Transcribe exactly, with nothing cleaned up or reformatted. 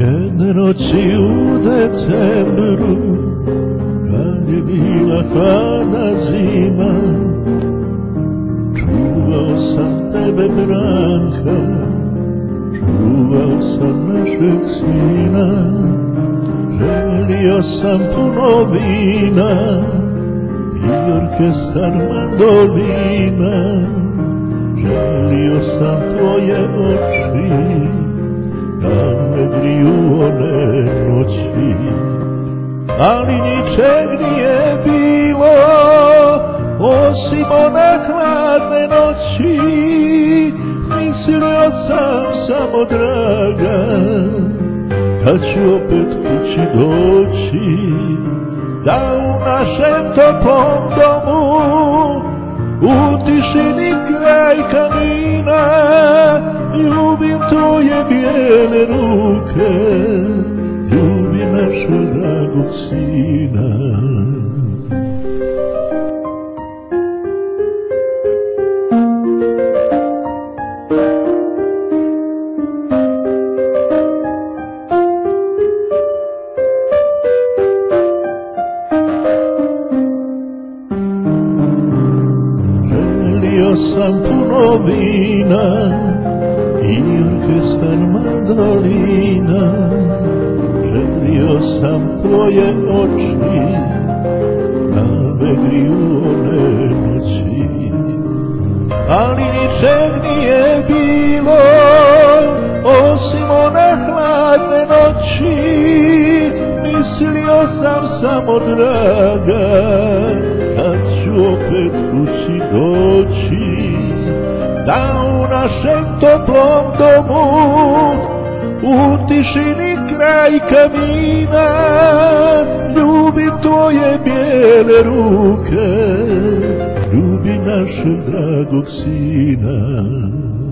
Jedne noći u decembru, kad je bila hladna zima, čuvao sam tebe, Branka, čuvao sam našeg sina. Želio sam puno vina i orkestar mandolina. Želio sam tvoje oči da me griju one noći, ali ničeg nije bilo osim one hladne noći. Mislio sam samo, draga, kad ću opet kući doći, da u našem toplom domu, u tišini kraj kamina, ljubim tvoje bijele ruke, ljubim našeg dragog sina. Želio sam puno vina i orkestar mandolina. Želio sam tvoje oči da me griju one noći, ali ničeg nije bilo osim one hladne noći. Mislio sam samo, draga, kad ću opet kući doći, da u našem toplom domu, u tišini kraj kamina, ljubim tvoje bijele ruke, ljubim našeg dragog sina.